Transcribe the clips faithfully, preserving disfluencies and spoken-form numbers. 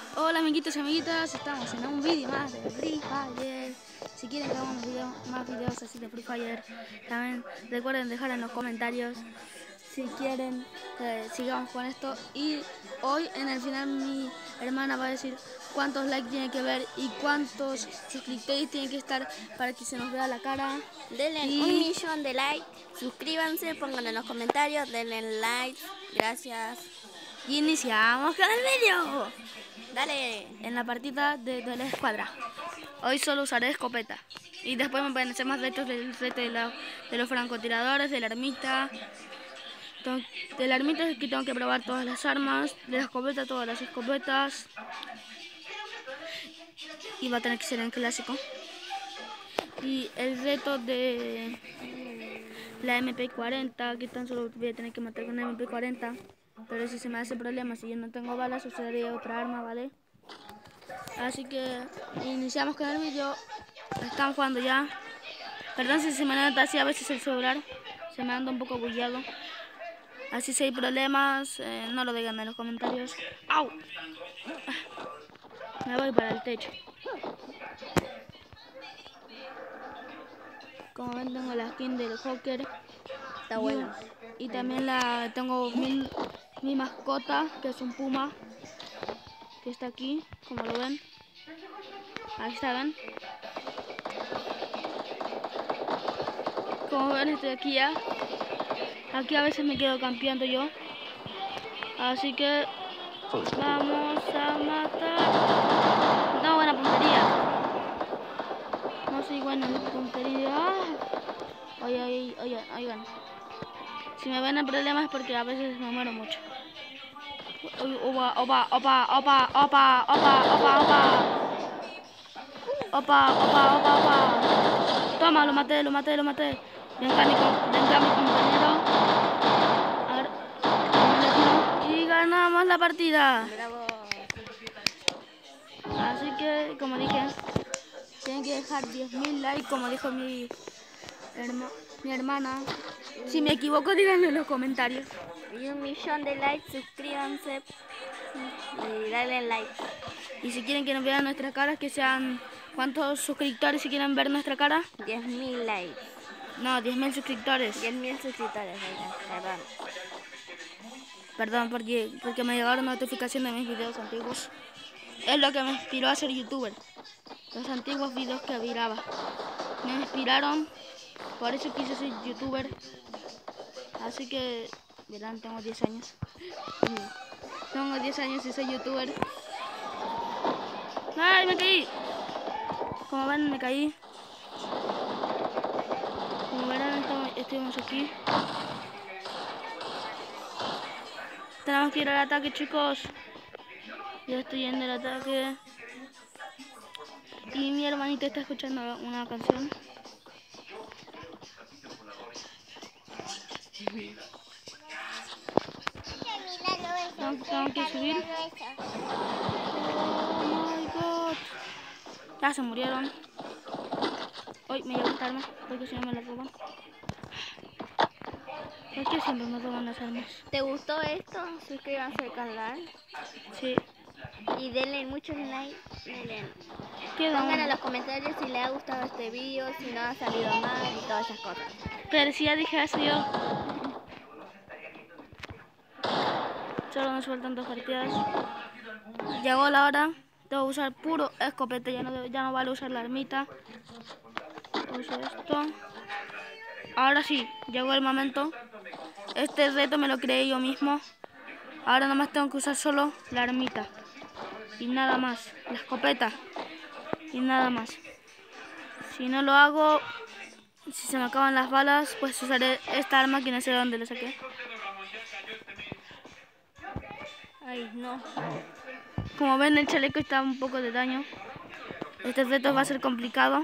Hola amiguitos y amiguitas, estamos en un vídeo más de Free Fire. Si quieren que hagamos video, más videos así de Free Fire, también recuerden dejar en los comentarios si quieren que sigamos con esto. Y hoy en el final mi hermana va a decir cuántos likes tiene que ver y cuántos suscriptores tienen que estar para que se nos vea la cara. Denle y... un millón de likes, suscríbanse, pónganlo en los comentarios, denle like, gracias. Y iniciamos con el video. Dale. En la partida de, de la escuadra. Hoy solo usaré escopeta. Y después me pueden hacer más retos del reto de, la, de los francotiradores, de la ermita. De la ermita es que tengo que probar todas las armas. De la escopeta, todas las escopetas. Y va a tener que ser en clásico. Y el reto de la M P cuarenta, que tan solo voy a tener que matar con la M P cuarenta. Pero si se me hace problema, si yo no tengo balas, usaría otra arma, ¿vale? Así que iniciamos con el vídeo. Están jugando ya. Perdón si se me nota así a veces el celular. Se me anda un poco bullado. Así si hay problemas, eh, no lo digan en los comentarios. ¡Au! Me voy para el techo. Como ven, tengo la skin del Joker. Está bueno. Y también la tengo mi, mi mascota, que es un puma. Que está aquí, como lo ven. Ahí está, ven. Como ven, estoy aquí ya. Aquí a veces me quedo campeando yo. Así que vamos a matar. No, buena puntería. No soy buena en puntería. Oye, oye, oye, oigan. Si me ven en problemas es porque a veces me muero mucho. Opa, opa, opa, opa, opa, opa, opa, opa. Opa, opa, opa, opa. Toma, lo maté, lo maté, lo maté. Venga mi, venga mi compañero. A ver. Y ganamos la partida. Bravo. Así que, como dije, tienen que dejar diez mil likes, como dijo mi, herma, mi hermana. Si me equivoco, díganlo en los comentarios. Y un millón de likes, suscríbanse y dale like. Y si quieren que nos vean nuestras caras, que sean... ¿Cuántos suscriptores si quieren ver nuestra cara? diez mil likes. No, diez mil suscriptores. diez mil suscriptores, perdón. Perdón, porque, porque me llegaron notificaciones de mis videos antiguos. Es lo que me inspiró a ser youtuber. Los antiguos videos que grababa. Me inspiraron, por eso quise ser youtuber. Así que, verán, tengo diez años. Tengo diez años y soy youtuber. ¡Ay, me caí! Como ven, me caí. Como verán, estamos, estuvimos aquí. Tenemos que ir al ataque, chicos. Yo estoy en el ataque. Y mi hermanita está escuchando una canción. Tengo, tengo que subir. Oh my god. Ya se murieron. Hoy me llevo esta arma porque si no me la roban. ¿Por qué siempre me roban las armas? ¿Te gustó esto? Suscríbanse al canal. Sí. Y denle muchos likes. Denle. Queda Pongan uno. en los comentarios si les ha gustado este vídeo, si no ha salido mal y todas esas cosas. Pero si ya dije eso yo. Solo nos faltan dos partidas. Llegó la hora. Tengo que usar puro escopeta. Ya no, ya no vale usar la ermita. Uso esto. Ahora sí, llegó el momento. Este reto me lo creé yo mismo. Ahora nomás tengo que usar solo la ermita. Y nada más. La escopeta. Y nada más. Si no lo hago, si se me acaban las balas, pues usaré esta arma que no sé de dónde la saqué. Ay, no. Como ven, el chaleco está un poco de daño. Este reto va a ser complicado.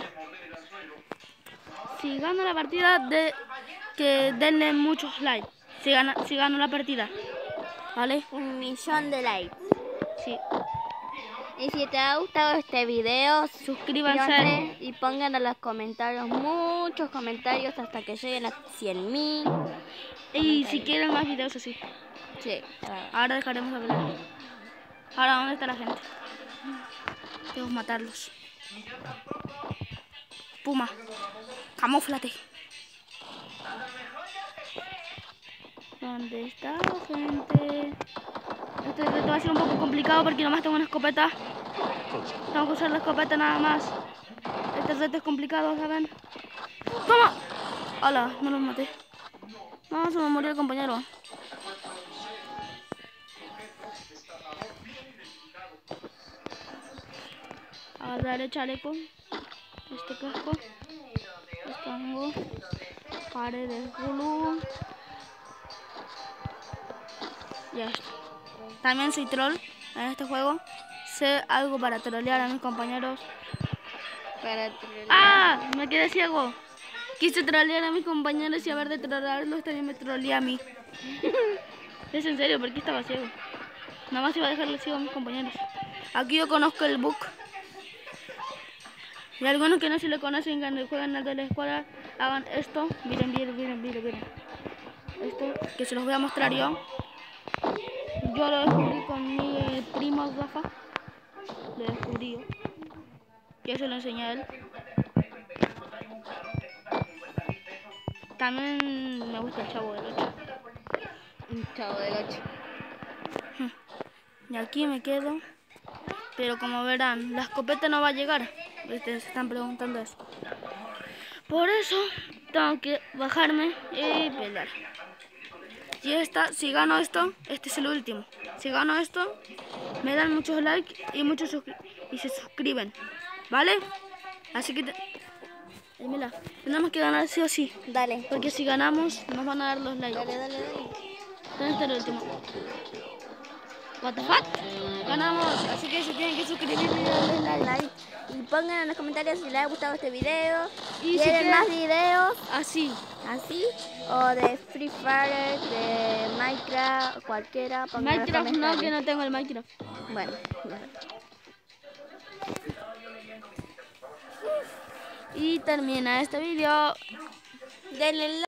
Si gano la partida, de que denle muchos likes. Si gano, si gano la partida, ¿vale? Un millón de likes. Sí. Y si te ha gustado este video, Suscríbanse y pongan en los comentarios muchos comentarios hasta que lleguen a cien mil. Y si quieren más videos así. Sí. Ahora dejaremos de hablar. Ahora ¿Dónde está la gente? Tengo que matarlos. Puma, camúflate. ¿Dónde está la gente? Este reto va a ser un poco complicado porque nomás tengo una escopeta. Tengo que usar la escopeta nada más. Este reto es complicado, ¿saben? ¡Toma! ¡Hala! No los maté. No, se me murió el compañero. Agarrar el chaleco. Este casco. Escango. Paredes blue. Ya está. También soy troll en este juego. Sé algo para trolear a mis compañeros. Para trolear. ¡Ah! Me quedé ciego. Quise trolear a mis compañeros y a ver de trolearlos también me troleé a mí. Es en serio, porque estaba ciego. Nada más iba a dejarle ciego a mis compañeros. Aquí yo conozco el bug. Y algunos que no se lo conocen cuando juegan al de la escuadra, hagan esto. Miren, miren, miren, miren, miren. Esto, que se los voy a mostrar yo. Yo lo descubrí con mi primo Rafa. Lo descubrí yo. Yo se lo enseñé a él. También me gusta el Chavo del ocho. Un Chavo del ocho. Y aquí me quedo. Pero como verán, la escopeta no va a llegar. Ustedes se están preguntando eso. Por eso tengo que bajarme y pelear. Y esta, si gano esto, este es el último. Si gano esto, me dan muchos likes y muchos y se suscriben. ¿Vale? Así que... Te... Eh, mira, tenemos que ganar sí o sí. Dale. Porque si ganamos, nos van a dar los likes. Dale, dale, dale. ¿Dónde está el último? What the fuck? Ganamos, así que se tienen que suscribir y darle like. Like. Y pongan en los comentarios si les ha gustado este video. Y si ¿Quieren quieren más videos así, así? O de Free Fire, de Minecraft, cualquiera. Pongan en los Minecraft no, comentarios. que no tengo el Minecraft. Bueno. Y termina este video. Denle like.